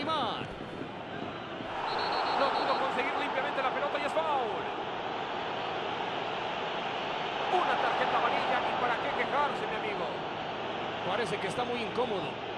Neymar. No pudo conseguir limpiamente la pelota y es foul. Una tarjeta amarilla, ni para qué quejarse, mi amigo. Parece que está muy incómodo.